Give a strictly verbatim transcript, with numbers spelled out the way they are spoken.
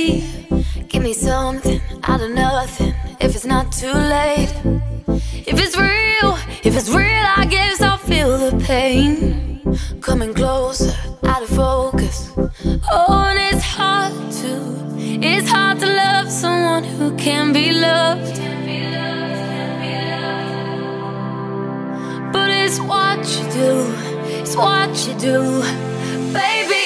baby. Give me something out of nothing, if it's not too late. If it's real, if it's real, I guess I'll feel the pain. Coming closer, out of focus. Oh, and it's hard to, it's hard to love someone who can be loved. But it's what you do, it's what you do, baby.